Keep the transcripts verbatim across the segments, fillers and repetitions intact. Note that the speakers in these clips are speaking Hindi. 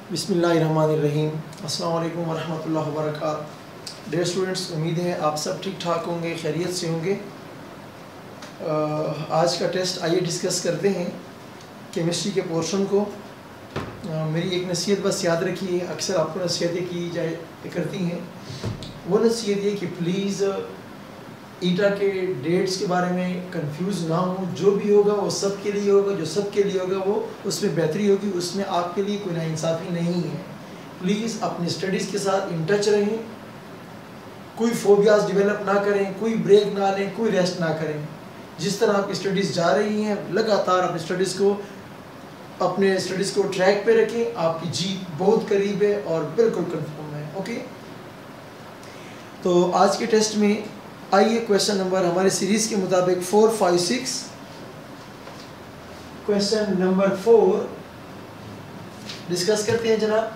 बिस्मिल्लाहिर्रहमानिर्रहीम। अस्सलाम वालेकुम वरहमतुल्लाहि वबरकातुहू। डियर स्टूडेंट्स, उम्मीद है आप सब ठीक ठाक होंगे, खैरियत से होंगे। आज का टेस्ट आइए डिस्कस करते हैं केमिस्ट्री के पोर्शन को। आ, मेरी एक नसीहत बस याद रखिए, अक्सर आपको नसीहतें की जाए करती हैं। वो नसीहत ये कि प्लीज़ ईटा के डेट्स के बारे में कंफ्यूज ना हो। जो भी होगा वो सब के लिए होगा, जो सब के लिए होगा वो उसमें बेहतरी होगी, उसमें आपके लिए कोई नाइंसाफ़ी नहीं है। प्लीज़ अपनी स्टडीज़ के साथ इन टच रहें, कोई फोबियाज डेवलप ना करें, कोई ब्रेक ना लें, कोई रेस्ट ना करें। जिस तरह आपकी स्टडीज़ जा रही हैं लगातार अपनी स्टडीज़ को अपने स्टडीज़ को ट्रैक पे रखें। आपकी जीत बहुत करीब है और बिल्कुल कंफर्म है। ओके, तो आज के टेस्ट में आइए क्वेश्चन नंबर हमारे सीरीज़ के मुताबिक four five six question number four discuss करते हैं जनाब।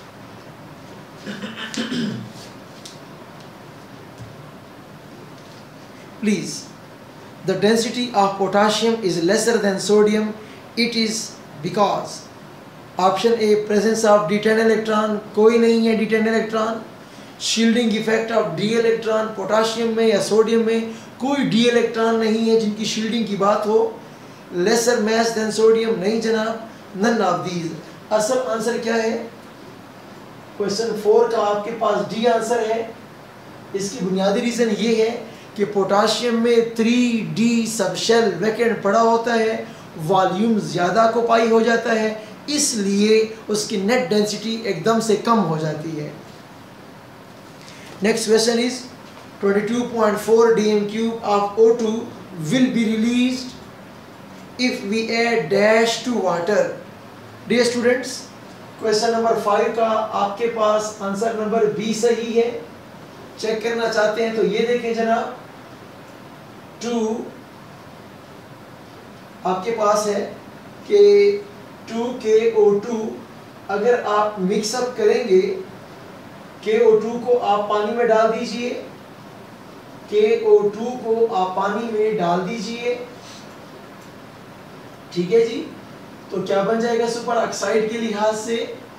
Please, the density of potassium is lesser than sodium. It is because option A presence of D ten electron, कोई नहीं है D ten electron. Shielding effect of D electron, potassium में या सोडियम में कोई डी इलेक्ट्रॉन नहीं है जिनकी शील्डिंग की बात हो। लेसर मैस देन सोडियम, नहीं जनाब, नन ऑफ दीज। असल आंसर क्या है? क्वेश्चन फोर का आपके पास डी आंसर है। इसकी बुनियादी रीज़न ये है कि पोटाशियम में थ्री डी सबशेल वैकेंट पड़ा होता है, वॉल्यूम ज़्यादा ऑक्यूपाई हो जाता है, इसलिए उसकी नेट डेंसिटी एकदम से कम हो जाती है। Next question is twenty two point four D M cube of O two will be released if we add dash to water. Dear students, question number five का आपके पास आंसर नंबर बी सही है। चेक करना चाहते हैं तो ये देखें जनाब, टू आपके पास है कि टू के ओ टू अगर आप मिक्सअप करेंगे, के ओ टू को आप पानी में डाल दीजिए, के ओ टू को आप पानी में डाल दीजिए, ठीक है जी। तो क्या बन जाएगा सुपर ऑक्साइड के लिहाज से?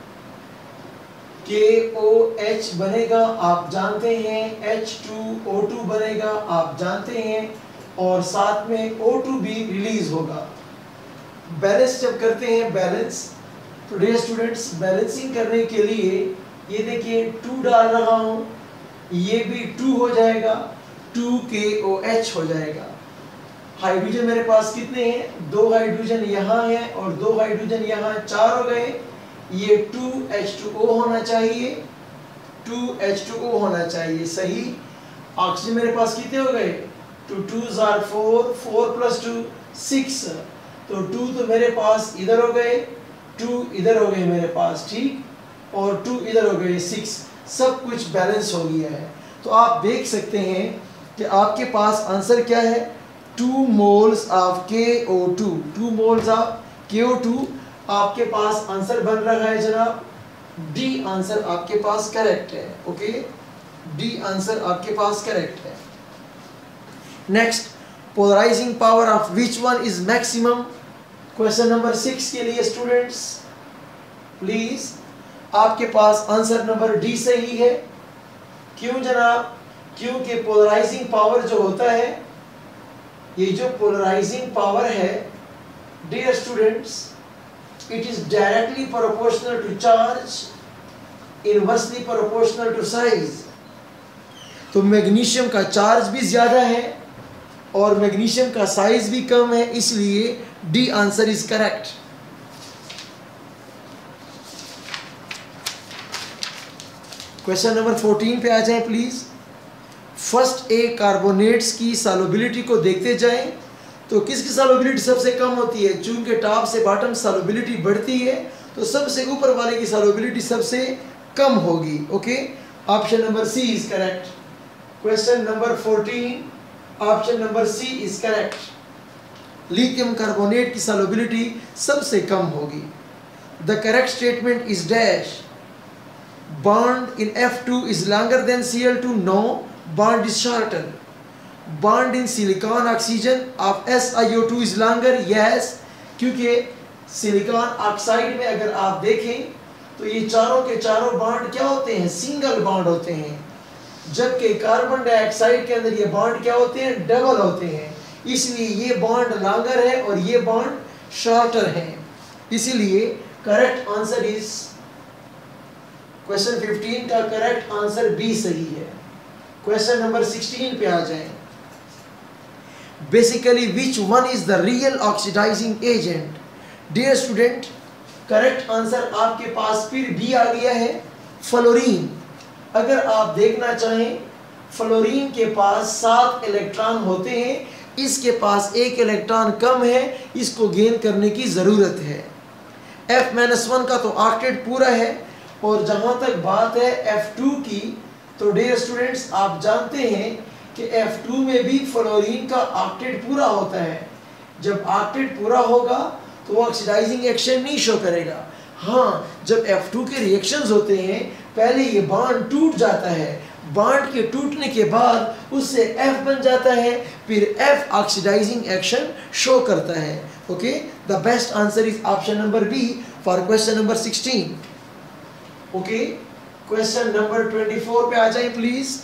के ओ एच बनेगा, आप जानते हैं, एच टू ओ टू बनेगा, आप जानते हैं, और साथ में ओ टू भी रिलीज होगा। बैलेंस जब करते हैं बैलेंस, तो डियर स्टूडेंट्स बैलेंसिंग करने के लिए ये देखिए टू डाल रहा हूँ, ये भी टू हो जाएगा, टू के ओ एच हो जाएगा। हाइड्रोजन मेरे पास कितने हैं? दो हाइड्रोजन यहाँ है और दो हाइड्रोजन यहाँ, चार हो गए। ये टू एच टू ओ होना चाहिए, टू एच टू ओ होना चाहिए, सही। ऑक्सीजन मेरे पास कितने हो गए? टू टू जार four, four plus two six, तो टू तो मेरे पास इधर हो गए, टू इधर हो गए मेरे पास, ठीक, और टू इधर हो गए, सिक्स। सब कुछ बैलेंस हो गया है। तो आप देख सकते हैं कि आपके पास आंसर क्या है? To moles of K O two, two moles of K O to आपके पास आंसर बन रहा है जनाब। डी आंसर आपके पास करेक्ट है। ओके, डी आंसर आपके पास करेक्ट है। Next, polarising power of which one is maximum? Question number six के लिए स्टूडेंट्स प्लीज आपके पास आंसर नंबर डी सही है। क्यों जनाब? क्योंकि पोलराइजिंग पावर जो होता है, ये जो पोलराइजिंग पावर है dear students, it is directly proportional to charge, inversely proportional to size। तो मैग्नीशियम का चार्ज भी ज़्यादा है और मैग्नीशियम का साइज भी कम है, इसलिए D answer is correct. Question number fourteen पे आ जाएं प्लीज। फर्स्ट ए कार्बोनेट्स की सॉल्युबिलिटी को देखते जाएं, तो किसकी सॉल्युबिलिटी सबसे कम होती है? चूंकि टॉप से बॉटम सॉल्युबिलिटी बढ़ती है, तो सबसे ऊपर वाले की सॉल्युबिलिटी सबसे कम होगी। Okay, option number C is correct. Question number fourteen, option number C is correct. Lithium carbonate की सॉल्युबिलिटी सबसे कम होगी। The correct statement is dash. Bond in F two is longer than C L two, no, bond is shorter. Bond in silicon oxygen of S I O two is longer, yes, क्योंकि सिलिकॉन ऑक्साइड में अगर आप देखें तो ये चारों के चारों बॉन्ड क्या होते हैं, सिंगल बॉन्ड होते हैं, जबकि कार्बन डाइऑक्साइड के अंदर ये बॉन्ड क्या होते हैं, डबल होते हैं। इसलिए ये बॉन्ड लॉन्गर है और ये बॉन्ड शॉर्टर है। इसीलिए correct answer is question fifteen का करेक्ट आंसर बी सही है। क्वेश्चन नंबर सिक्सटीन पे आ जाएं। Basically which one is the real oxidising agent? Dear student, correct answer आपके पास फिर बी आ गया है, फ्लोरीन। अगर आप देखना चाहें, फ्लोरीन के पास सात इलेक्ट्रॉन होते हैं, इसके पास एक इलेक्ट्रॉन कम है, इसको गेन करने की ज़रूरत है। एफ माइनस वन का तो ऑक्टेट पूरा है, और जहाँ तक बात है एफ टू की, तो डियर स्टूडेंट्स आप जानते हैं कि एफ टू में भी फ्लोरीन का ऑक्टेट पूरा होता है। जब ऑक्टेट पूरा होगा तो वो ऑक्सीडाइजिंग एक्शन नहीं शो करेगा। हाँ, जब एफ टू के रिएक्शंस होते हैं, पहले ये बॉन्ड टूट जाता है, बॉन्ड के टूटने के बाद उससे F बन जाता है, फिर F ऑक्सीडाइजिंग एक्शन शो करता है। Okay, the best answer is option number B for question number sixteen. Okay, question number twenty four पे आ जाए please.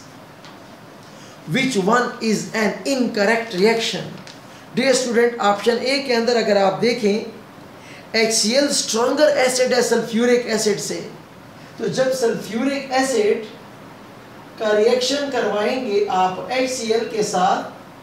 Which one is an incorrect reaction? Dear student, option A के अंदर अगर आप देखें, HCl स्ट्रॉन्गर एसिड है सल्फ्यूरिक एसिड से, तो जब सल्फ्यूरिक एसिड का रिएक्शन करवाएंगे आप HCl के साथ,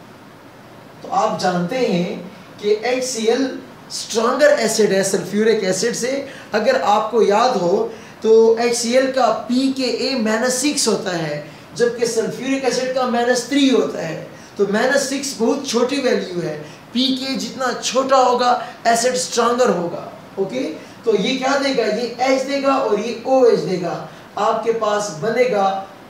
तो आप जानते हैं कि HCl स्ट्रॉन्गर एसिड है सल्फ्यूरिक एसिड से। अगर आपको याद हो तो HCl का पी के ए माइनस सिक्स होता है, जबकि सल्फ्यूरिक एसिड का माइनस थ्री होता है। तो माइनस सिक्स बहुत छोटी वैल्यू है, पी के जितना छोटा होगा एसिड स्ट्रॉन्गर होगा। ओके, तो ये क्या देगा, ये H देगा और ये OH देगा। आपके पास बनेगा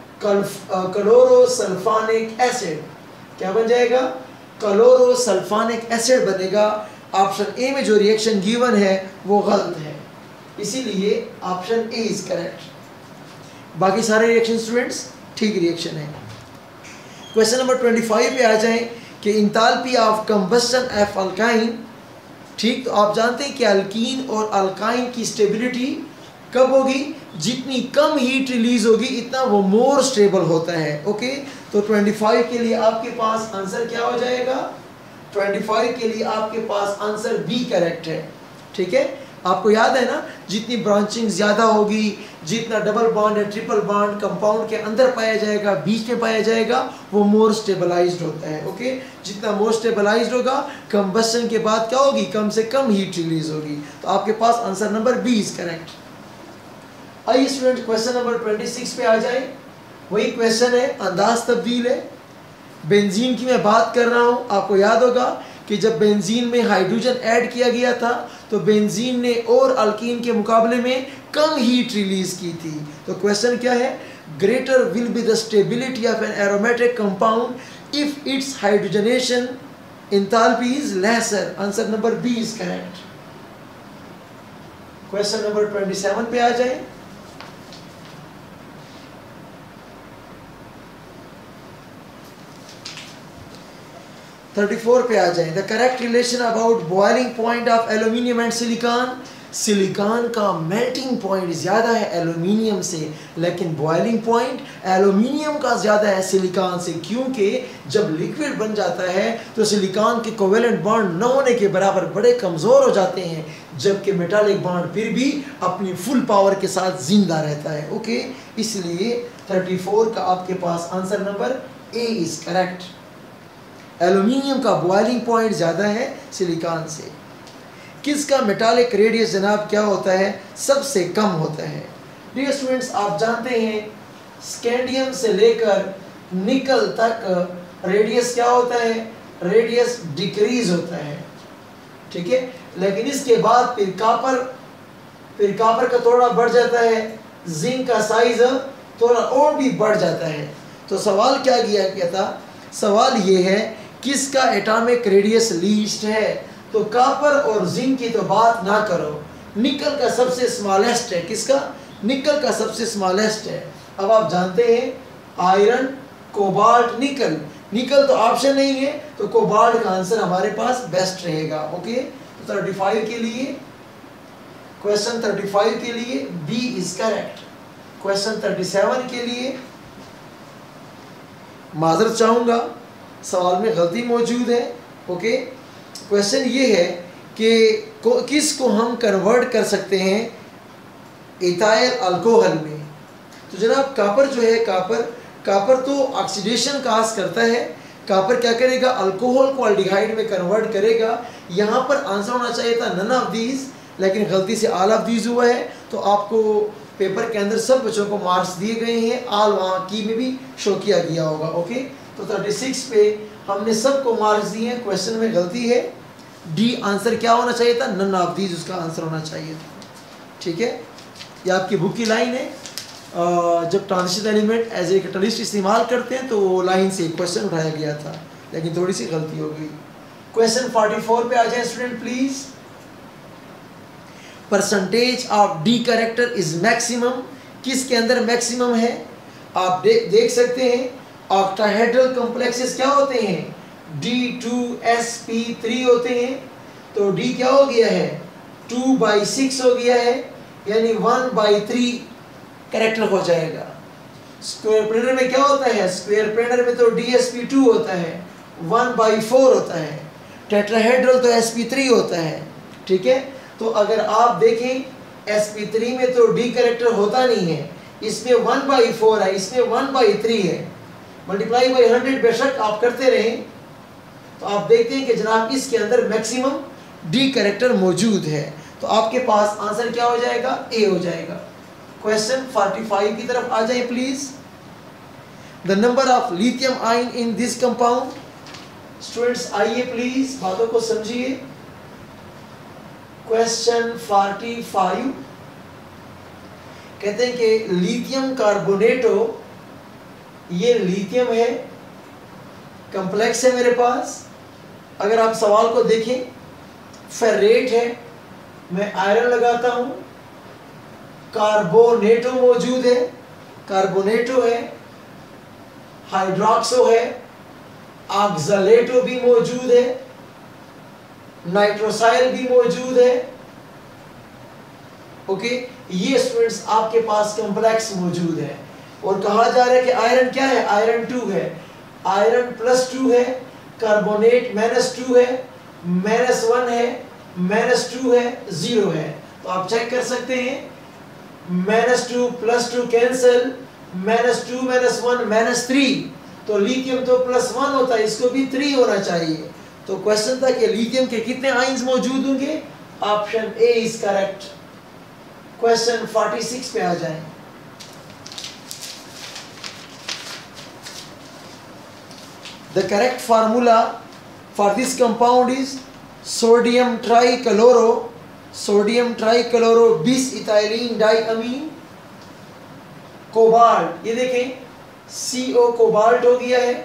क्लोरोसल्फानिक एसिड। क्या बन जाएगा, क्लोरोसल्फानिक एसिड बनेगा। ऑप्शन ए में जो रिएक्शन गिवन है वो गलत है, इसीलिए ऑप्शन ए इज करेक्ट। बाकी सारे रिएक्शन स्टूडेंट्स ठीक रिएक्शन है। क्वेश्चन नंबर ट्वेंटी फाइव पे आ जाएं कि enthalpy of combustion of alkyne. ठीक, तो आप जानते हैं कि अल्कीन और अल्काइन की स्टेबिलिटी कब होगी, जितनी कम हीट रिलीज होगी इतना वो मोर स्टेबल होता है। ओके, तो पच्चीस के लिए आपके पास आंसर क्या हो जाएगा, पच्चीस के लिए आपके पास आंसर बी करेक्ट है। ठीक है, आपको याद है ना, जितनी ब्रांचिंग ज़्यादा होगी, जितना डबल बॉन्ड या ट्रिपल बॉन्ड कंपाउंड के अंदर पाया जाएगा, बीच में पाया जाएगा, वो मोर स्टेबलाइज्ड होता है। ओके, जितना मोर स्टेबलाइज्ड होगा, कंबस्शन के बाद क्या होगी, कम से कम हीट रिलीज होगी। तो आपके पास answer number B is correct. आइए स्टूडेंट, क्वेश्चन नंबर छब्बीस पे आ जाए। वही क्वेश्चन है, अंदाज तब्दील है। बेंजीन की मैं बात कर रहा हूँ। आपको याद होगा कि जब बेंजीन में हाइड्रोजन ऐड किया गया था तो बेंजीन ने और अल्कीन के मुकाबले में कम हीट रिलीज की थी। तो क्वेश्चन क्या है, greater will be the stability of an aromatic compound if its hydrogenation enthalpy is lesser. Answer number B is correct. Question number सत्ताईस पे आ जाए। चौंतीस पे आ जाए। The correct relation about boiling point of aluminium and silicon. Silicon का मेल्टिंग पॉइंट ज़्यादा है एल्यूमिनियम से, लेकिन बॉइलिंग पॉइंट एल्यूमिनियम का ज़्यादा है सिलिकॉन से, क्योंकि जब लिक्विड बन जाता है तो सिलिकॉन के कोवेलेंट बॉन्ड न होने के बराबर बड़े कमज़ोर हो जाते हैं, जबकि मेटालिक बॉन्ड फिर भी अपनी फुल पावर के साथ जिंदा रहता है। ओके, इसलिए चौंतीस का आपके पास answer number A is correct. Aluminium का बॉइलिंग पॉइंट ज़्यादा है सिलिकॉन से। किसका मेटालिक रेडियस जनाब क्या होता है, सबसे कम होता है। डियर स्टूडेंट्स, आप जानते हैं स्कैंडियम से लेकर निकल तक रेडियस क्या होता है, रेडियस डिक्रीज होता है। ठीक है, लेकिन इसके बाद फिर कापर फिर कापर का थोड़ा बढ़ जाता है, जिंक का साइज थोड़ा और भी बढ़ जाता है। तो सवाल क्या किया गया था, सवाल ये है किसका एटॉमिक रेडियस लीस्ट है। तो कापर और जिंक की तो बात ना करो, निकल का सबसे स्मॉलेस्ट है। किसका, निकल का सबसे स्मॉलेस्ट है। अब आप जानते हैं आयरन, कोबाल्ट, निकल। निकल तो ऑप्शन नहीं है, तो कोबाल्ट का आंसर हमारे पास बेस्ट रहेगा। ओके, तो पैंतीस के लिए क्वेश्चन थर्टी फाइव के लिए B is correct. Question thirty seven के लिए माजरत चाहूँगा, सवाल में गलती मौजूद है। ओके, क्वेश्चन ये है कि को, किस को हम कन्वर्ट कर सकते हैं इथाइल अल्कोहल में। तो जनाब कापर जो है, कापर कापर तो ऑक्सीडेशन काज करता है। कापर क्या करेगा, अल्कोहल को अल्डिहाइड में कन्वर्ट करेगा। यहाँ पर आंसर होना चाहिए था नन ऑफ दीज, लेकिन गलती से ऑल ऑफ दीज हुआ है। तो आपको पेपर के अंदर सब बच्चों को मार्क्स दिए गए हैं, ऑल वहाँ की में भी शो किया गया होगा। ओके, तो थर्टी सिक्स पे हमने सबको मार्क्स दिए हैं। क्वेश्चन में गलती है, डी आंसर क्या होना चाहिए था, नन ऑफ दीज उसका आंसर होना चाहिए था। ठीक है, ये आपकी बुक की लाइन है। जब transition element as a catalyst इस्तेमाल करते हैं तो लाइन से क्वेश्चन उठाया गया था, लेकिन थोड़ी सी गलती हो गई। क्वेश्चन फोर्टी फोर पे आ जाए student please. Percentage of D character is maximum, किसके अंदर मैक्सिमम है आप दे, देख सकते हैं। ऑक्टाहेड्रल कॉम्प्लेक्सेस क्या होते हैं, D two S P three होते हैं। तो डी क्या हो गया है, टू बाई सिक्स हो गया है, यानी वन बाई थ्री कैरेक्टर हो जाएगा। स्क्वायर प्लेनर में क्या होता है, स्क्वायर प्लेनर में तो डी एस पी टू होता है, वन बाई फोर होता है। टेट्राहेड्रल तो एस पी थ्री होता है। ठीक है, तो अगर आप देखें एस पी थ्री में तो डी कैरेक्टर होता नहीं है, इसमें वन बाई फोर है, इसमें वन बाई थ्री है। मल्टीप्लाई बाई हंड्रेड बेशक आप करते रहें, तो आप देखते हैं कि जनाब इसके अंदर मैक्सिमम डी कैरेक्टर मौजूद है। तो आपके पास आंसर क्या हो जाएगा, ए हो जाएगा। क्वेश्चन फोर्टी फाइव की तरफ आ जाए please. The number of lithium ion in this compound. Students आइए प्लीज, बातों को समझिए। क्वेश्चन फोर्टी फाइव कहते हैं कि लिथियम कार्बोनेटो, ये लिथियम है, कंप्लेक्स है मेरे पास। अगर आप सवाल को देखें, फेरेट है, मैं आयरन लगाता हूं, कार्बोनेटो मौजूद है, कार्बोनेटो है, हाइड्रोक्सो है, ऑक्सलेटो भी मौजूद है, नाइट्रोसाइल भी मौजूद है। ओके, ये स्टूडेंट्स आपके पास कॉम्प्लेक्स मौजूद है। और कहा जा रहा है कि आयरन क्या है, आयरन टू है, आयरन प्लस टू है, कार्बोनेट माइनस टू है, माइनस वन है, माइनस टू है, जीरो है। तो आप चेक कर सकते हैं, minus two plus two cancel, minus two minus one minus three. तो लिथियम तो प्लस वन होता है, इसको भी थ्री होना चाहिए। तो क्वेश्चन था कि लिथियम के कितने आयन्स मौजूद होंगे, option A is correct. Question forty six पे आ जाएं। The correct formula for this compound is sodium trichloro, sodium trichloro bis ethylene diamine, cobalt. ये देखें सी ओ कोबाल्ट हो गया है,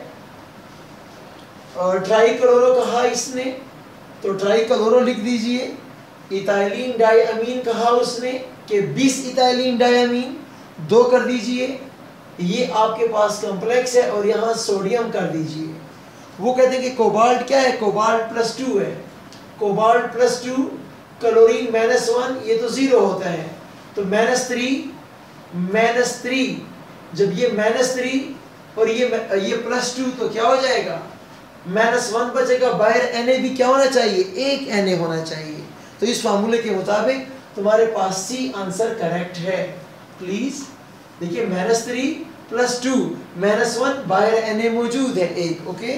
और ट्राइक्लोरो कहा इसने, तो ट्राइक्लोरो लिख दीजिए। इथाइलिन डायमीन कहा उसने कि बीस इथाइलिन डायमीन, दो कर दीजिए। ये आपके पास कॉम्प्लेक्स है और यहाँ सोडियम कर दीजिए। वो कहते हैं कि कोबाल्ट क्या है, कोबाल्ट प्लस टू है, cobalt plus two, chlorine minus one, ये तो जीरो होता है, तो माइनस थ्री माइनस थ्री। जब ये माइनस थ्री और ये ये प्लस टू, तो क्या हो जाएगा, माइनस वन बचेगा। बाहर एन ए भी क्या होना चाहिए, एक एन ए होना चाहिए। तो इस फार्मूले के मुताबिक तुम्हारे पास सी आंसर करेक्ट है। प्लीज देखिए, minus three plus two minus one, बाहर एन ए मौजूद है एक। ओके,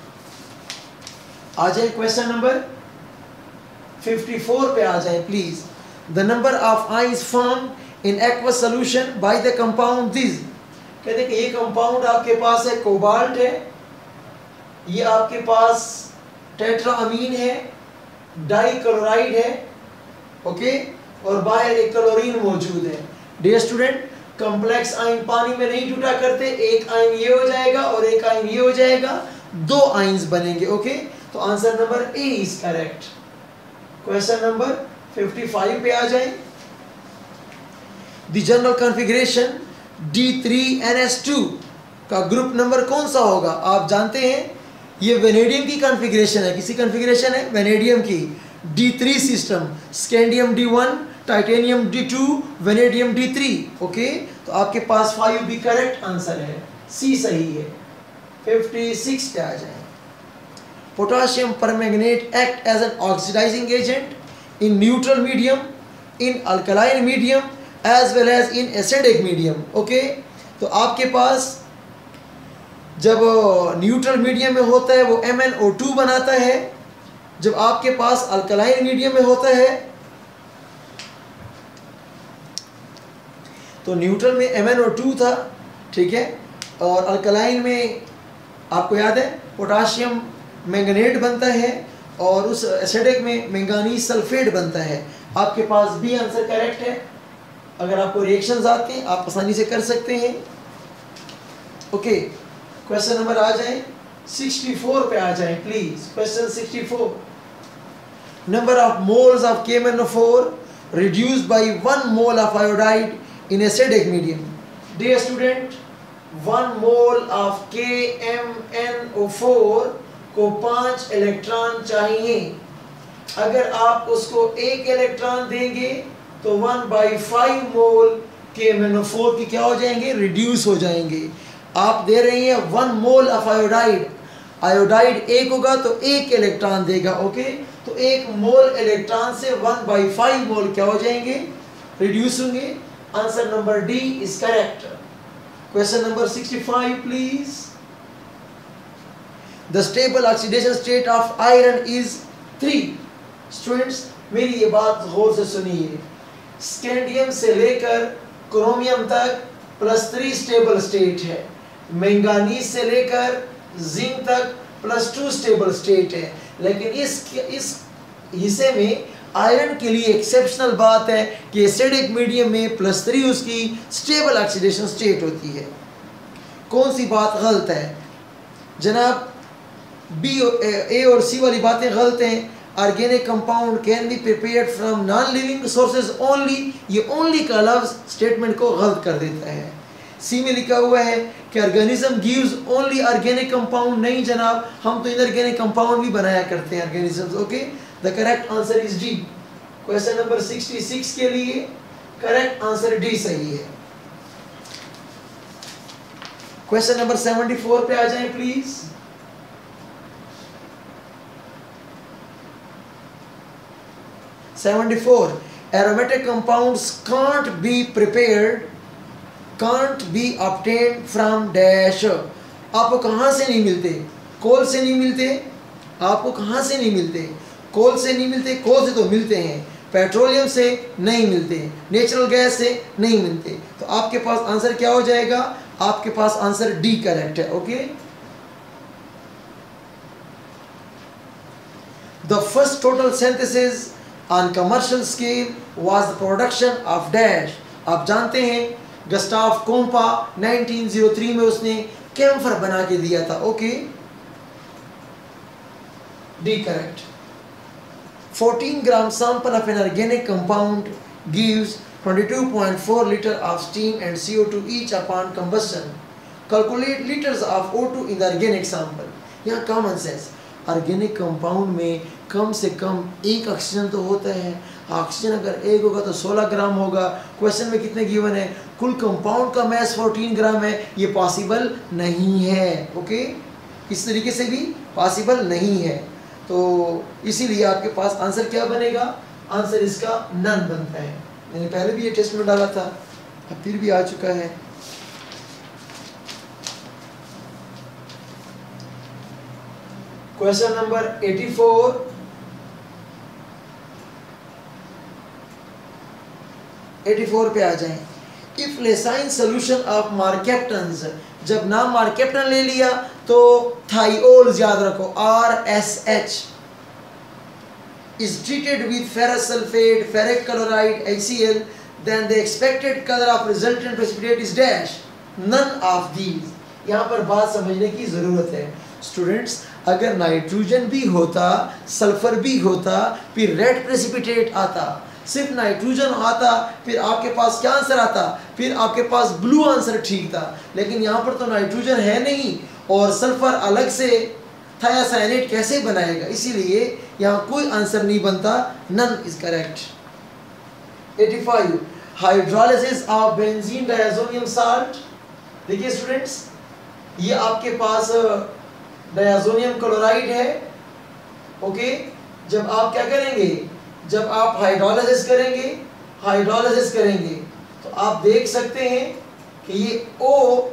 आ जाए क्वेश्चन नंबर फिफ्टी फोर पे आ जाए please. The number of ions form in aqueous solution by the compound this. कहते हैं कि ये कंपाउंड आपके पास है, कोबाल्ट है, ये आपके पास टेट्राअमीन है, डाइक्लोराइड है, ओके, और बाहर एक क्लोरीन मौजूद है। डियर स्टूडेंट, कॉम्प्लेक्स आयन पानी में नहीं टूटा करते, एक आयन ये हो जाएगा और एक आयन ये हो जाएगा, दो आयन्स बनेंगे। ओके, तो answer number A is correct. Question number fifty five पे आ जाए। The general configuration D three N S two का ग्रुप नंबर कौन सा होगा, आप जानते हैं ये वेनेडियम की कॉन्फ़िगरेशन है। किसी कॉन्फ़िगरेशन है वेनेडियम की, D three system, scandium D one, titanium D two, vanadium D three. Okay, तो आपके पास फाइव भी करेक्ट आंसर है, सी सही है। फिफ्टी सिक्स पे आ जाए। Potassium permanganate act as an oxidising agent in neutral medium, in alkaline medium as well as in acidic medium. Okay, तो आपके पास जब न्यूट्रल मीडियम में होता है वो एम एन ओ टू बनाता है, जब आपके पास अल्कलाइन मीडियम में होता है तो न्यूट्रल में एम एन ओ टू था, ठीक है, और अल्कलाइन में आपको याद है पोटाशियम मैंगनेट बनता है और उस एसिडिक में मैंगानीज सल्फेट बनता है। आपके पास बी आंसर करेक्ट है। अगर आपको रिएक्शंस आते हैं आप आसानी से कर सकते हैं। ओके, क्वेश्चन नंबर आ जाए सिक्सटी फोर पे आ जाए please. Question sixty four, number of moles of K M N O four reduced by one mole of iodide in acidic medium. Dear student, one mole of K M N O four को पांच इलेक्ट्रॉन चाहिए। अगर आप उसको एक इलेक्ट्रॉन देंगे तो वन बाई फाइव मोल के एम एन ओ फोर की क्या हो जाएंगे, रिड्यूस हो जाएंगे। आप दे रहे हैं one mole of iodide, iodide एक होगा तो एक इलेक्ट्रॉन देगा। ओके, तो एक मोल इलेक्ट्रॉन से वन बाई फाइव मोल क्या हो जाएंगे, रिड्यूस होंगे। Answer number D is correct. Question number sixty five please. The stable oxidation state of iron is three. Students मेरी ये बात गौर से सुनिए, स्कैंडियम से लेकर क्रोमियम तक प्लस थ्री स्टेबल स्टेट है, मैंगानीज से लेकर जिंक तक प्लस टू स्टेबल स्टेट है, लेकिन इस इस हिस्से में आयरन के लिए एक्सेप्शनल बात है कि एसिडिक मीडियम में प्लस थ्री उसकी स्टेबल ऑक्सीडेशन स्टेट होती है। कौन सी बात गलत है जनाब? बी ए और सी वाली बातें गलत हैं। Organic compound can be prepared from non living sources only, ये ओनली का लफ्ज स्टेटमेंट को गलत कर देता है। सी में लिखा हुआ है कि organism gives only organic compound, नहीं जनाब, हम तो इनऑर्गेनिक कंपाउंड भी बनाया करते हैं organisms. Okay, the correct answer is D. Question number sixty six के लिए करेक्ट आंसर डी सही है। क्वेश्चन नंबर सेवेंटी फोर पे आ जाएं please. Seventy four, aromatic compounds can't be prepared, can't be obtained from dash। आपको कहाँ से नहीं मिलते? कोल से नहीं मिलते। आपको कहाँ से नहीं मिलते? कोल से नहीं मिलते। कोल से तो मिलते हैं, पेट्रोलियम से नहीं मिलते, नेचुरल गैस से नहीं मिलते। तो आपके पास आंसर क्या हो जाएगा? आपके पास आंसर डी करेक्ट है। Okay, the first total synthesis on commercial scale was the production of dash। आप जानते हैं गस्टाव कोम्पा नाइनटीन ओ थ्री में उसने कैम्फर बना के दिया था। Okay, D correct. Fourteen gram sample of an organic compound gives twenty two point four litre of steam and C O two each upon combustion. Calculate litres of O two in the organic sample. यहाँ कॉमन सेंस, ऑर्गेनिक कंपाउंड में कम से कम एक ऑक्सीजन तो होता है। ऑक्सीजन अगर एक होगा तो सोलह ग्राम होगा। क्वेश्चन में कितने गिवन है? कुल कंपाउंड का मैस फोर्टीन ग्राम है, ये पॉसिबल नहीं है। ओके, इस तरीके से भी पॉसिबल नहीं है, तो इसीलिए आपके पास आंसर क्या बनेगा? आंसर इसका नन बनता है। मैंने पहले भी ये टेस्ट में डाला था, अब फिर भी आ चुका है। Question number eighty four, eighty four पे आ जाएं। If Lassaigne solution of mercaptans, जब नाम मार्केप्टन ले लिया तो थाइओल्स याद रखो, R S H, is treated with ferrous sulphate, ferric chloride, H C L, then the expected colour of resultant precipitate is dash, none of these. यहाँ पर बात समझने की जरूरत है स्टूडेंट्स। अगर नाइट्रोजन भी होता, सल्फर भी होता, फिर रेड प्रेसिपिटेट आता। सिर्फ नाइट्रोजन आता, फिर आपके पास क्या आंसर आता? फिर आपके पास ब्लू आंसर ठीक था। लेकिन यहाँ पर तो नाइट्रोजन है नहीं और सल्फर अलग से थायासाइनेट कैसे बनाएगा? इसीलिए यहाँ कोई आंसर नहीं बनता, none is correct. eighty-five hydrolysis of benzene diazonium salt. देखिए स्टूडेंट्स, ये आपके पास डायज़ोनियम क्लोराइड है। ओके, जब आप क्या करेंगे, जब आप हाइड्रोलिसिस करेंगे हाइड्रोलिसिस करेंगे तो आप देख सकते हैं कि ये O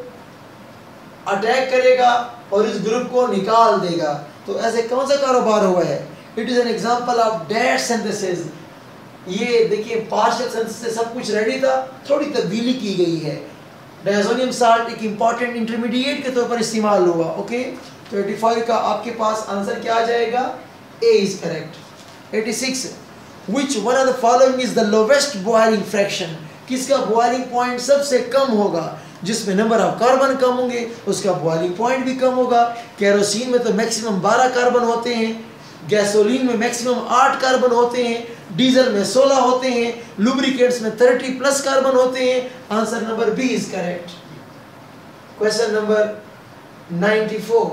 अटैक करेगा और इस ग्रुप को निकाल देगा। तो ऐसे कौन सा कारोबार हुआ है? It is an example of dash synthesis. ये देखिए पार्शियल सिंथेसिस से सब कुछ रेडी था, थोड़ी तब्दीली की गई है। डायज़ोनियम साल्ट एक इंपॉर्टेंट इंटरमीडिएट के तौर पर इस्तेमाल हुआ। ओके, तो eighty-five का आपके पास आंसर क्या आ जाएगा? A is correct. eighty-six which one of the following is the lowest boiling fraction? किसका बॉइलिंग पॉइंट सबसे कम होगा? जिसमें नंबर ऑफ कार्बन कम होंगे उसका बॉइलिंग पॉइंट भी कम होगा। केरोसिन में तो मैक्सिमम बारह कार्बन होते हैं, गैसोलीन में मैक्सिमम आठ कार्बन होते हैं, डीजल में सोलह होते हैं, लुब्रिकेंट्स में तीस प्लस कार्बन होते हैं। Answer number B is correct. Question number ninety-four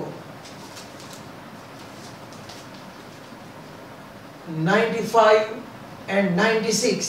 ninety-five and ninety-six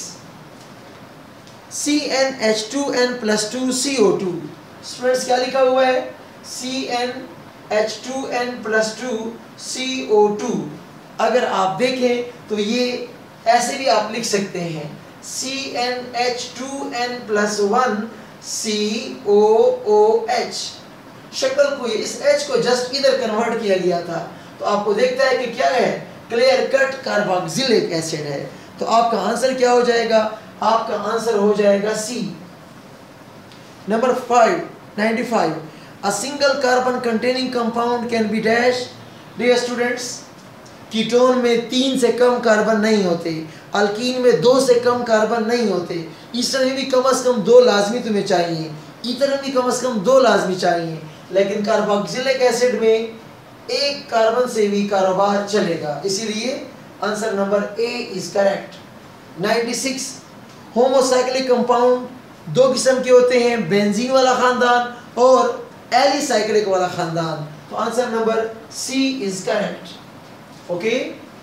C n H two n plus two C O two। Students क्या लिखा हुआ है? C n H two n plus two C O two। अगर आप देखें तो ये ऐसे भी आप लिख सकते हैं C n H two n plus one C O O H। शक्ल को इस H को जस्ट इधर कन्वर्ट किया गया था, तो आपको देखता है कि क्या है? क्लियर कट कार्बोक्सिलिक एसिड है। तो आपका आंसर क्या हो जाएगा? आपका आंसर हो जाएगा C. Number five ninety-five a single carbon containing compound can be dash. Dear students, ketone में तीन से कम कार्बन नहीं होते, अल्कीन में दो से कम कार्बन नहीं होते, ईस्टर में भी कम से कम दो लाजमी तुम्हें चाहिए, ईथर में भी कम से कम दो लाजमी चाहिए, लेकिन कार्बोक्सिलिक एसिड में एक कार्बन से भी कारोबार चलेगा। इसीलिए answer number A is correct. ninety-six homocyclic compound दो किस्म के होते हैं, बेंजीन वाला खानदान और एलिसाइक्लिक वाला खानदान। तो answer number C is correct. Okay,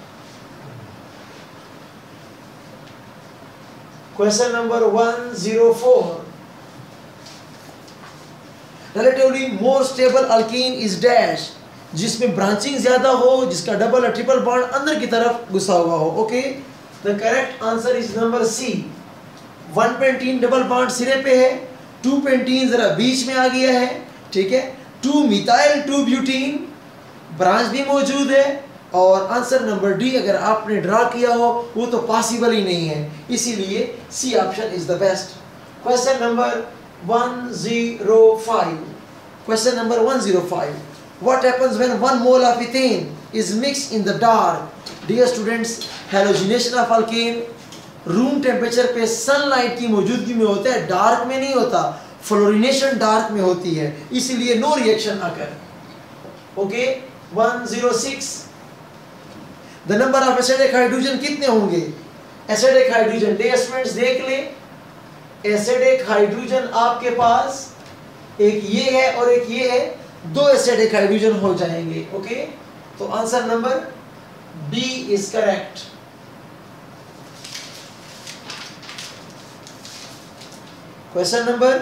question number one oh four relatively more stable alkene is dash. जिसमें ब्रांचिंग ज्यादा हो, जिसका डबल और ट्रिपल बॉन्ड अंदर की तरफ घुसा हुआ हो। Okay, the correct answer is number C. One pentene double bond सिरे पे है, टू पेंटीन जरा बीच में आ गया है, ठीक है, two methyl two butene branch भी मौजूद है, और आंसर नंबर डी अगर आपने ड्रा किया हो वो तो पॉसिबल ही नहीं है, इसीलिए C option is the best. Question number one oh five question number one oh five What happens when one mole of ethane is mixed in the dark? Dear students, halogenation of alkane room temperature पे सनलाइट की मौजूदगी में होता है, डार्क में नहीं होता। फ्लोरिनेशन डार्क में होती है, इसलिए no reaction occur. Okay, one oh six the number of acidic hydrogen कितने होंगे? एसिडिक हाइड्रोजन डियर स्टूडेंट्स देख ले, एसिडिक हाइड्रोजन आपके पास एक ये है और एक ये है, दो एसिडिक हाइड्रोजन हो जाएंगे। ओके, तो answer number B is correct. Question number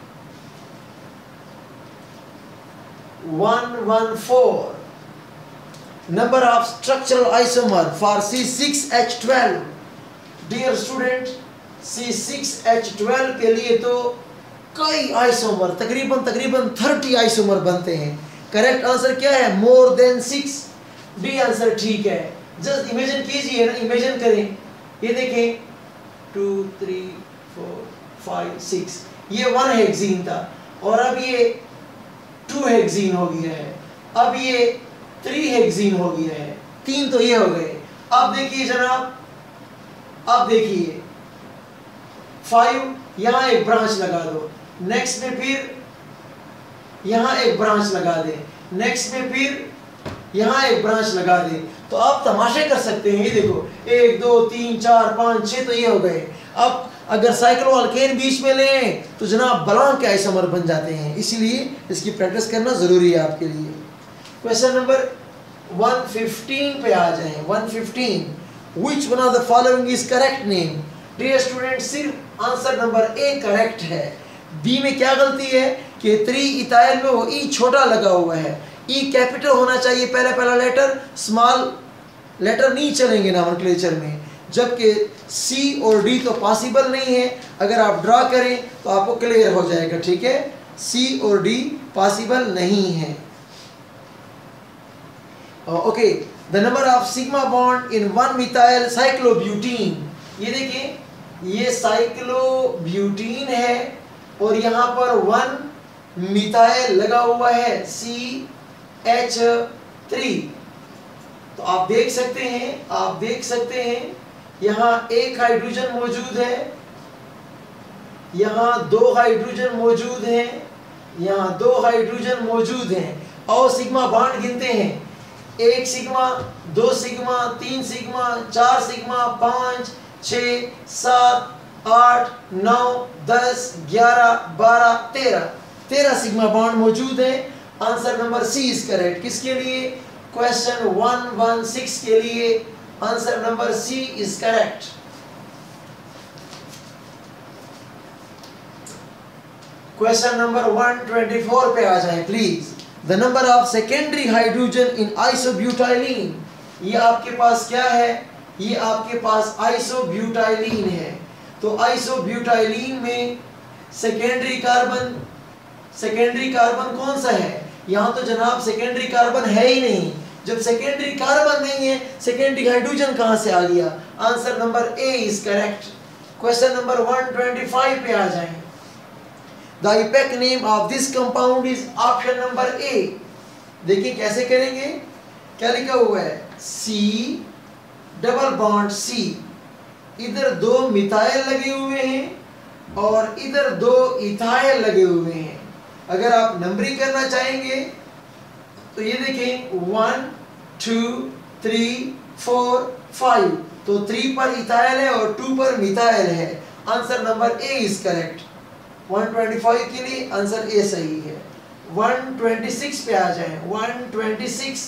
one fourteen number of structural isomer for C six H twelve। Dear student, C six H twelve के लिए तो कई आइसोमर, तकरीबन तकरीबन थर्टी आइसोमर बनते हैं। करेक्ट आंसर क्या है? More than six. D answer ठीक है। जस्ट इमेजिन कीजिए ना, इमेजिन करें, ये देखें two three four five six, ये वन हेक्सीन था और अब ये टू हेक्सीन हो गया है, अब ये थ्री हेक्सीन हो गया है, तीन तो ये हो गए। अब देखिए जनाब, अब देखिए फाइव, यहाँ एक ब्रांच लगा दो, नेक्स्ट में फिर यहाँ एक ब्रांच लगा दे, नेक्स्ट में फिर यहाँ एक ब्रांच लगा दे, तो आप तमाशे कर सकते हैं। ये देखो एक दो तीन चार पाँच छः, तो ये हो गए। अब अगर साइक्लोअल्केन बीच में लें तो जनाब बलान के आइसोमर बन जाते हैं, इसीलिए इसकी प्रैक्टिस करना ज़रूरी है आपके लिए। क्वेश्चन नंबर one fifteen पे आ जाएं। one fifteen Which one of the following is correct name? Dear student सिर्फ आंसर नंबर ए करेक्ट है। बी में क्या गलती है कि थ्री इथाइल में वो ई छोटा लगा हुआ है, ई कैपिटल होना चाहिए, पहला पहला लेटर, स्मॉल लेटर नहीं चलेंगे नॉमेनक्लेचर में, जबकि सी और डी तो पॉसिबल नहीं है। अगर आप ड्रा करें तो आपको क्लियर हो जाएगा, ठीक है, सी और डी पॉसिबल नहीं है। Okay, the number of sigma bond in one methyl cyclobutene, ये देखिए ये साइक्लोब्यूटीन है और यहाँ पर वन मिथाइल लगा हुआ है सी एच थ्री। तो आप देख सकते हैं आप देख सकते हैं यहाँ एक हाइड्रोजन मौजूद है, यहाँ दो हाइड्रोजन मौजूद हैं, यहाँ दो हाइड्रोजन मौजूद हैं, और सिग्मा बॉन्ड गिनते हैं, एक सिग्मा, दो सिग्मा, तीन सिग्मा, चार सिग्मा, पाँच, छः, सात, आठ, नौ, दस, ग्यारह, बारह, तेरह, तेरह सिग्मा बॉन्ड मौजूद है। Answer number C is correct. किसके लिए? क्वेश्चन वन वन सिक्स के लिए answer number C is correct. Question number one twenty four पे आ जाए please. The number of secondary hydrogen in isobutylene, ये आपके पास क्या है? ये आपके पास आइसोब्यूटाइलिन है। तो आइसोब्यूटाइलिन में सेकेंडरी कार्बन सेकेंडरी कार्बन कौन सा है? यहाँ तो जनाब सेकेंडरी कार्बन है ही नहीं। जब सेकेंडरी कार्बन नहीं है, सेकेंडरी हाइड्रोजन कहाँ से आ गया? Answer number A is correct. Question number one twenty five पे आ जाएं। The IUPAC name of this compound is option number A. देखिए कैसे करेंगे, क्या लिखा हुआ है? सी डबल बॉन्ड सी, इधर दो मिथाइल लगे हुए हैं और इधर दो इथाइल लगे हुए हैं। अगर आप नंबरिंग करना चाहेंगे तो ये देखें one two three four five, तो थ्री पर इथाइल है और टू पर मिथाइल है। Answer number A is correct. One twenty five के लिए आंसर ए सही है। वन ट्वेंटी सिक्स पे आ जाएं। वन ट्वेंटी सिक्स,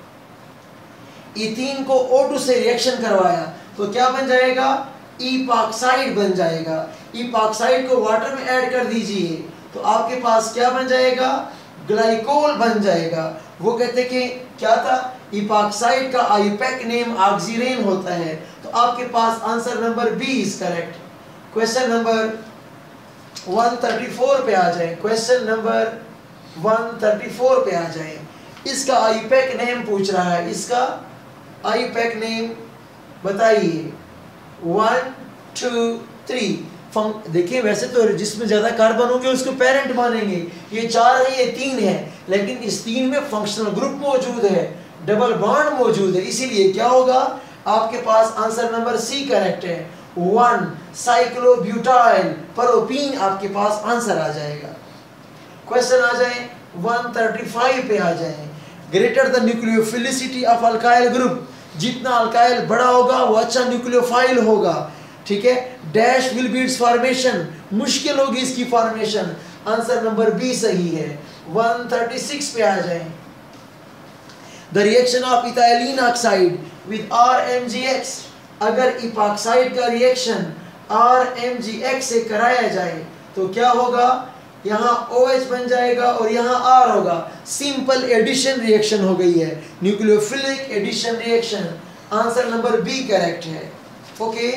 इथीन को ओ टू से रिएक्शन करवाया तो क्या बन जाएगा? इपॉक्साइड बन जाएगा। इपॉक्साइड को वाटर में ऐड कर दीजिए तो आपके पास क्या बन जाएगा? ग्लाइकोल बन जाएगा। वो कहते कि क्या था? इपॉक्साइड का आईपैक नेम ऑक्सीरेन होता है। तो आपके पास answer number B is correct. Question number one thirty four पे आ जाए। Question number one thirty four पे आ जाए। इसका आईपैक नेम पूछ रहा है, इसका आईपैक नेम बताइए। One two three. देखिए वैसे तो जिसमें ज्यादा कार्बन होंगे उसको पेरेंट मानेंगे। ये चार है, ये तीन है, लेकिन इस तीन में फंक्शनल ग्रुप मौजूद है, डबल बॉन्ड मौजूद है, इसीलिए क्या होगा? आपके पास आंसर नंबर सी करेक्ट है। वन साइक्लोब्यूटाइल प्रोपीन आपके पास आंसर आ जाएगा। क्वेश्चन आ जाए वन थर्टी फाइव पे आ जाए। Greater the nucleophilicity of alkyl group, जितना अल्काइल बड़ा होगा वो अच्छा न्यूक्लियोफाइल होगा, ठीक है। Dash will be its formation, मुश्किल होगी इसकी फॉर्मेशन। आंसर नंबर बी सही है। वन थर्टी सिक्स पे आ जाएं। The reaction of ethylene oxide with R M G X, अगर इपॉक्साइड का reaction R M G X से कराया जाए तो क्या होगा? यहाँ OH बन जाएगा और यहाँ R होगा। सिंपल एडिशन रिएक्शन हो गई है, nucleophilic addition reaction. Answer number B correct है। Okay,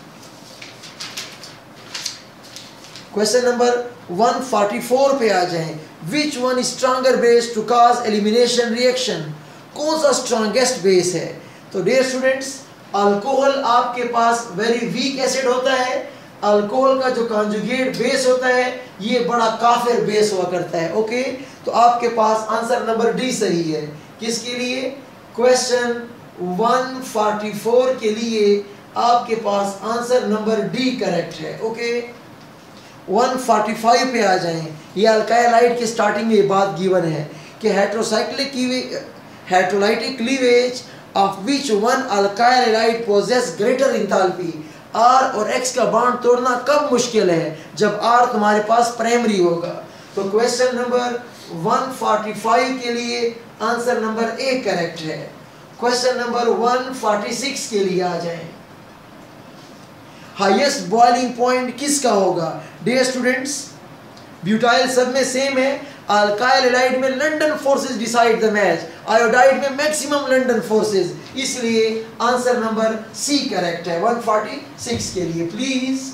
question number one forty four पे आ जाएं। Which one is stronger base to cause elimination reaction, कौन सा स्ट्रॉन्गेस्ट बेस है? तो डियर स्टूडेंट्स, अल्कोहल आपके पास वेरी वीक एसिड होता है। अल्कोहल का जो कॉन्जुगेट बेस होता है ये बड़ा काफिर बेस हुआ करता है। ओके, तो आपके पास आंसर नंबर डी सही है। किसके लिए? क्वेश्चन वन फोर्टी फोर के लिए आपके पास आंसर नंबर डी करेक्ट है। ओके, वन फोर्टी फाइव पे आ जाएं। ये अल्काइलाइड की स्टार्टिंग में ये बात गिवन है कि heterocyclic heterolytic cleavage of which one alkyl halide possess greater enthalpy. R और X का बॉन्ड तोड़ना कब मुश्किल है? जब R तुम्हारे पास प्राइमरी होगा। तो question number one forty five के लिए आंसर नंबर ए करेक्ट है। Question number one forty six के लिए आ जाएं। हाईएस्ट बॉइलिंग पॉइंट किसका होगा? डियर स्टूडेंट्स, ब्यूटाइल सब में सेम है, अल्काइल हैलाइड में London forces decide the match, iodide में मैक्सिमम लंडन फोर्सेस, इसलिए आंसर नंबर सी करेक्ट है एक सौ छियालीस के लिए। प्लीज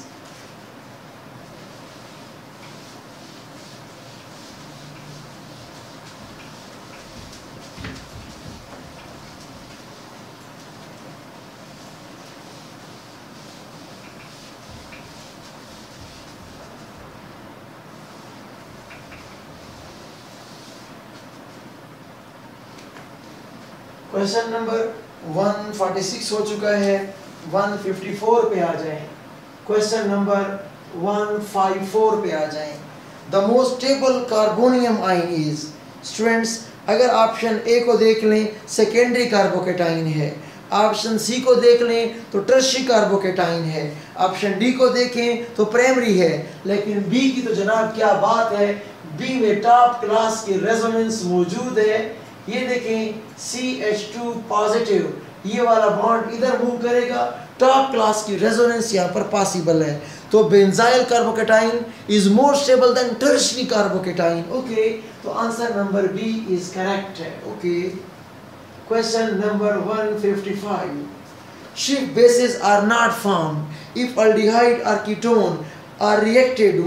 क्वेश्चन नंबर एक सौ छियालीस हो चुका है, एक सौ चौवन पे आ जाएं। क्वेश्चन नंबर एक सौ चौवन पे आ जाएं। The most stable carbonium ion is, students अगर ऑप्शन ए को देख लें सेकेंडरी कार्बोकेटाइन है, ऑप्शन सी को देख लें तो टर्शियरी कार्बोकेटाइन है, ऑप्शन डी को देखें तो प्राइमरी है, लेकिन बी की तो जनाब क्या बात है, बी में टॉप क्लास की रेजोनेंस मौजूद है। ये देखें सी एच टू पॉजिटिव, ये वाला बॉन्ड इधर मूव करेगा, टॉप क्लास की रेजोनेंस यहाँ पर पॉसिबल है। तो benzyl carbocation is more stable than tertiary carbocation. Okay, तो answer number B is correct है। ओके, क्वेश्चन नंबर एक सौ पचपन, Schiff bases are not formed if aldehyde or ketone are reacted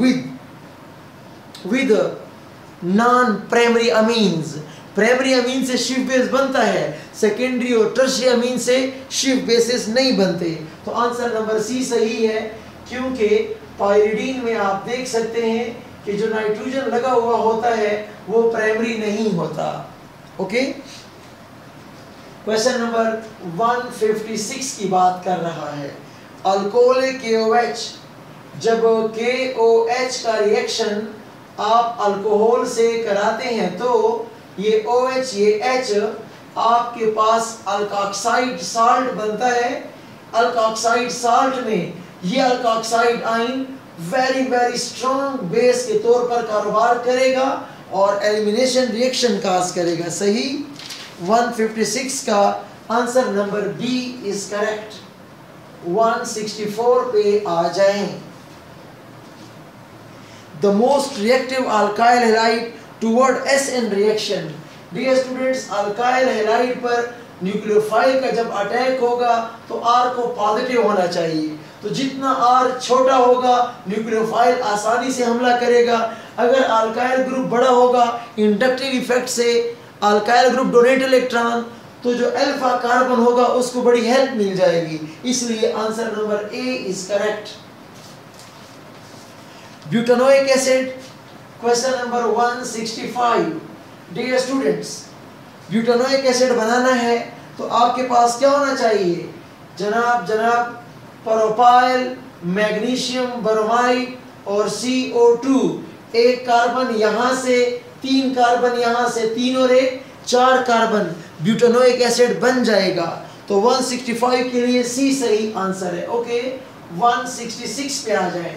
with with non-primary amines। Primary amine से शिफ बेस बनता है, सेकेंडरी और टर्शियरी अमीन से शिफ बेसेस नहीं बनते। तो आंसर नंबर सी सही है, क्योंकि पायरिडीन में आप देख सकते हैं कि जो नाइट्रोजन लगा हुआ होता है वो प्राइमरी नहीं होता। ओके, क्वेश्चन नंबर एक सौ छप्पन की बात कर रहा है। अल्कोहल के ओ एच, जब के ओ एच का रिएक्शन आप अल्कोहल से कराते हैं तो ये OH ये H आपके पास अल्कोक्साइड साल्ट बनता है। अल्कोक्साइड साल्ट में ये alkoxide ion very very strong base के तौर पर कारोबार करेगा और एलिमिनेशन रिएक्शन काज करेगा। सही, एक सौ छप्पन का answer number B is correct. एक सौ चौंसठ पे आ जाएं। The most reactive alkyl halide toward S N reaction. Dear students, alkyl halide पर न्यूक्लियोफाइल का जब अटैक होगा तो आर को पॉजिटिव होना चाहिए, तो जितना आर छोटा होगा न्यूक्लियोफाइल आसानी से हमला करेगा। अगर अल्काइल ग्रुप बड़ा होगा, इंडक्टिव इफेक्ट से अल्काइल ग्रुप डोनेट इलेक्ट्रॉन, तो जो अल्फा कार्बन होगा उसको बड़ी हेल्प मिल जाएगी, इसलिए answer number A is correct. Butanoic acid, question number एक सौ पैंसठ। डियर स्टूडेंट्स, ब्यूटानोइक एसिड बनाना है तो आपके पास क्या होना चाहिए जनाब? जनाब प्रोपाइल, मैग्नीशियम ब्रोमाइड और सी ओ टू, एक कार्बन यहाँ से, तीन कार्बन यहाँ से, तीन और एक चार कार्बन, ब्यूटानोइक एसिड बन जाएगा। तो एक सौ पैंसठ के लिए सी सही आंसर है। ओके, एक सौ छियासठ पे आ जाए।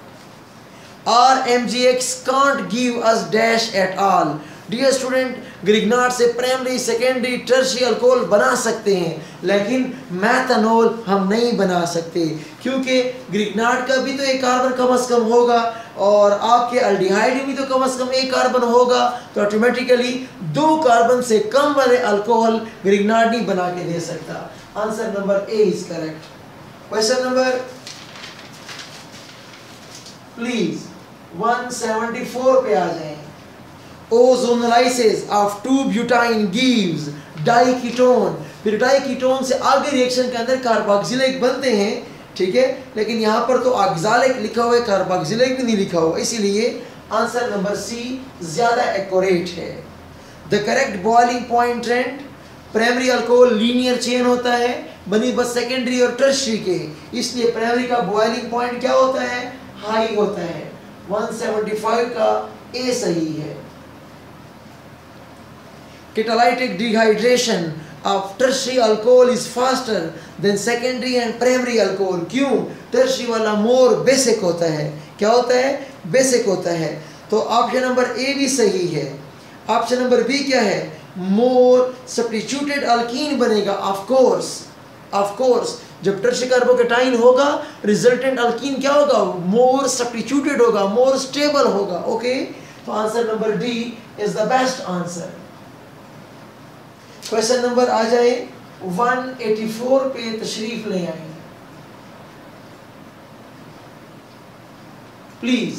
R M G X can't give us dash at all। Dear student, Grignard से प्राइमरी, सेकेंडरी, टर्शियरी अल्कोहल बना सकते हैं, लेकिन मैथनॉल हम नहीं बना सकते, क्योंकि ग्रिग्नार्ड का भी तो एक कार्बन कम अज कम होगा और आपके अल्डिहाइड में भी तो कम अज कम एक कार्बन होगा, तो ऑटोमेटिकली दो कार्बन से कम वाले अल्कोहल ग्रिग्नार्ड नहीं बना के दे सकता। Answer number A is correct. Question number please एक सौ चौहत्तर पे आ जाएं। Ozonolysis of two butyne gives diketone. फिर डाइकीटोन से आगे रिएक्शन के अंदर कार्बोक्सिलिक बनते हैं, ठीक है, लेकिन यहाँ पर तो ऑक्सालिक लिखा हुआ है, कार्बोक्सिलिक भी नहीं लिखा हुआ, इसीलिए आंसर नंबर सी ज्यादा एक्यूरेट है। The correct boiling point trend, primary alcohol linear chain होता है बनी बस सेकेंडरी और टर्शियरी के, इसलिए प्राइमरी का बॉइलिंग पॉइंट क्या होता है? हाई होता है। एक सौ पचहत्तर का ए सही है। Catalytic dehydration of tertiary alcohol is faster than secondary and primary alcohol। क्यों? टर्शियरी वाला मोर बेसिक होता है। क्या होता है? बेसिक होता है। तो ऑप्शन नंबर ए भी सही है। ऑप्शन नंबर बी क्या है? मोर सब्स्टिट्यूटेड अल्कीन बनेगा। ऑफ कोर्स ऑफ कोर्स जब टर्शियरी कार्बोकेटाइन होगा रिजल्टेंट अल्कीन क्या होगा, मोर सब्स्टिट्यूटेड होगा, मोर स्टेबल होगा। ओके, तो answer number D is the best answer. Question number आ जाए एक सौ चौरासी पे तशरीफ ले आए please.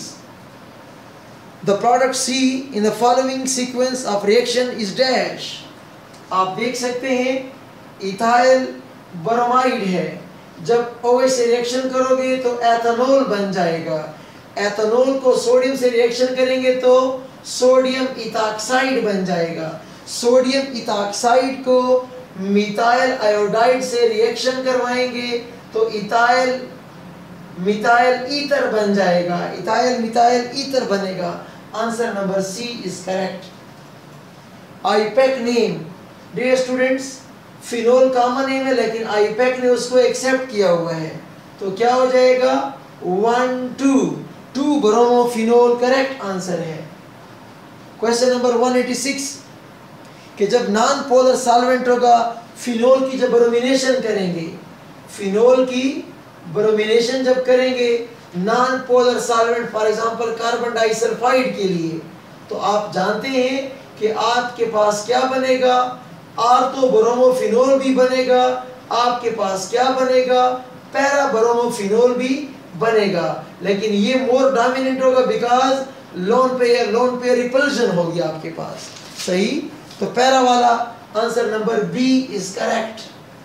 The product C in the following sequence of reaction is dash. आप देख सकते हैं इथाइल ब्रोमाइड है, जब OH से रिएक्शन करोगे तो एथेनॉल बन जाएगा। एथेनॉल को सोडियम से रिएक्शन करेंगे तो सोडियम इथाक्साइड बन जाएगा। सोडियम इथाक्साइड को मिथाइल आयोडाइड से रिएक्शन करवाएंगे तो इथाइल मिथाइल ईथर बन जाएगा, इथाइल मिथाइल ईथर बनेगा। Answer number C is correct. IUPAC name, dear students, phenol common name है लेकिन आईपैक ने उसको एक्सेप्ट किया हुआ है, तो क्या हो जाएगा one two two bromophenol correct answer है। क्वेश्चन नंबर एक सौ छियासी कि जब नॉन पोलर सॉल्वेंट होगा फिनोल की जब ब्रोमिनेशन करेंगे, फिनोल की ब्रोमिनेशन जब करेंगे non polar solvent for example carbon disulphide के लिए, तो आप जानते हैं कि आपके पास क्या बनेगा, आर्थो ब्रोमोफिनोल भी बनेगा, आपके पास क्या बनेगा, पैरा ब्रोमोफिनोल भी बनेगा। लेकिन ये मोर डोमिनेंट होगा because lone pair lone pair repulsion होगी आपके पास। सही, तो पैरा वाला answer number B is correct.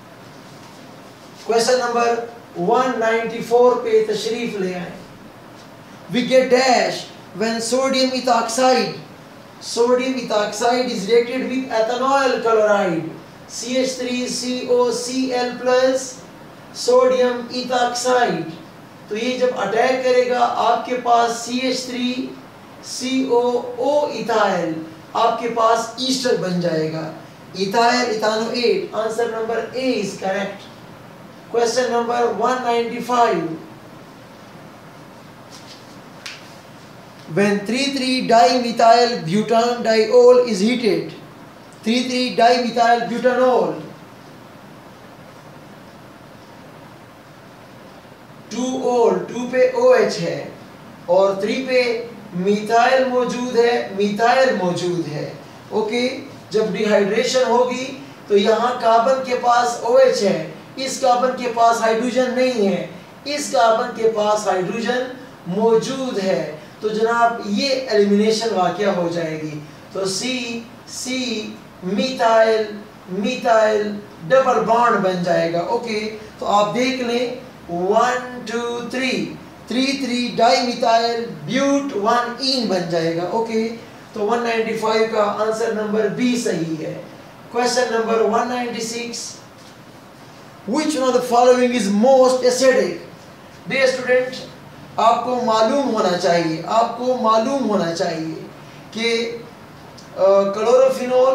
Question number एक सौ चौरानवे पे तशरीफ ले आए। We get dash when sodium ethoxide sodium ethoxide is reacted with ethanol chloride C H three C O C L plus sodium ethoxide। तो ये जब अटैक करेगा आपके पास C H three C O O ethyl आपके पास ईस्टर बन जाएगा, ethyl ethanoate. Answer number A is correct. Question number एक सौ पचानवे when three three dimethyl butanediol is heated, three three dimethyl butanol, two ol two पे OH है और थ्री पे मिथाइल मौजूद है, मिथाइल मौजूद है। ओके, जब डिहाइड्रेशन होगी तो यहाँ कार्बन के पास OH है, इस कार्बन के पास हाइड्रोजन नहीं है, इस कार्बन के पास हाइड्रोजन मौजूद है, तो जनाब ये एलिमिनेशन वाक़या हो जाएगी। तो C C methyl methyl double bond बन जाएगा। ओके, तो आप देख लें one two three three three di methyl but one ene बन जाएगा। ओके, तो एक सौ पचानवे का आंसर नंबर बी सही है। क्वेश्चन नंबर एक सौ छियानवे Which one of the following is most acidic? Dear student, आपको मालूम होना चाहिए आपको मालूम होना चाहिए कि क्लोरोफिनोल,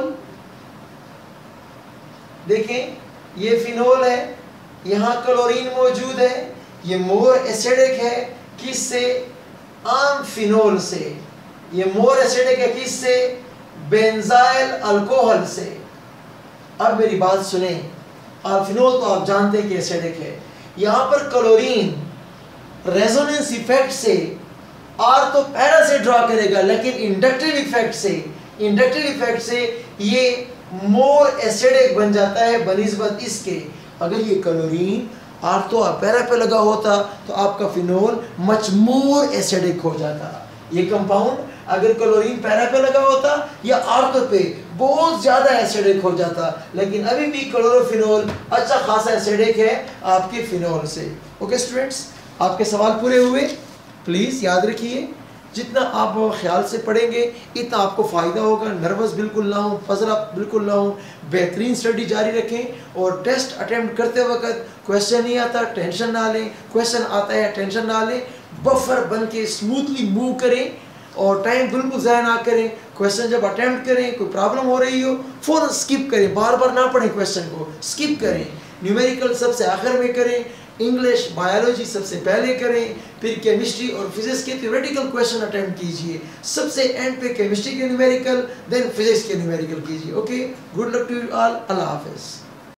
देखें ये फिनोल है, यहाँ क्लोरीन मौजूद है, ये मोर एसिडिक है किससे, आम फिनोल से। ये मोर एसिडिक है किससे, बेंजाइल अल्कोहल से। अब मेरी बात सुने, फिनोल तो आप जानते हैं कि एसिडिक है, यहाँ पर क्लोरीन रेजोनेंस इफेक्ट से आर तो पैरा से ड्रॉ करेगा, लेकिन इंडक्टिव इफेक्ट से इंडक्टिव इफेक्ट से ये मोर एसिडिक बन जाता है बनिस्बत इसके। अगर ये क्लोरीन आर तो पैरा पे लगा होता तो आपका फिनोल मच मोर एसिडिक हो जाता। ये कंपाउंड अगर क्लोरीन पैरा पे लगा होता या आर्थो पे बहुत ज़्यादा एसिडिक हो जाता, लेकिन अभी भी क्लोरोफिनोल अच्छा खासा एसिडिक है आपके फिनोल से। ओके स्टूडेंट्स, आपके सवाल पूरे हुए। प्लीज़ याद रखिए, जितना आप ख्याल से पढ़ेंगे इतना आपको फ़ायदा होगा। नर्वस बिल्कुल ना हो, फजरा बिल्कुल ना हो, बेहतरीन स्टडी जारी रखें। और टेस्ट अटेम्प्ट करते वक्त क्वेश्चन नहीं आता टेंशन ना लें, क्वेश्चन आता है टेंशन ना लें, बफर बन के स्मूथली मूव करें और टाइम बिल्कुल ज़ाया ना करें। क्वेश्चन जब अटेम्प्ट करें, कोई प्रॉब्लम हो रही हो फ़ौरन स्किप करें, बार बार ना पढ़ें, क्वेश्चन को स्किप करें। न्यूमेरिकल सबसे आखिर में करें, इंग्लिश बायोलॉजी सबसे पहले करें, फिर केमिस्ट्री और फिजिक्स के थ्योरेटिकल क्वेश्चन अटेम्प्ट कीजिए, सबसे एंड पे केमिस्ट्री के न्यूमेरिकल, देन फिजिक्स के न्यूमेरिकल कीजिए। Okay, good luck to you all, अल्लाह हाफिज़।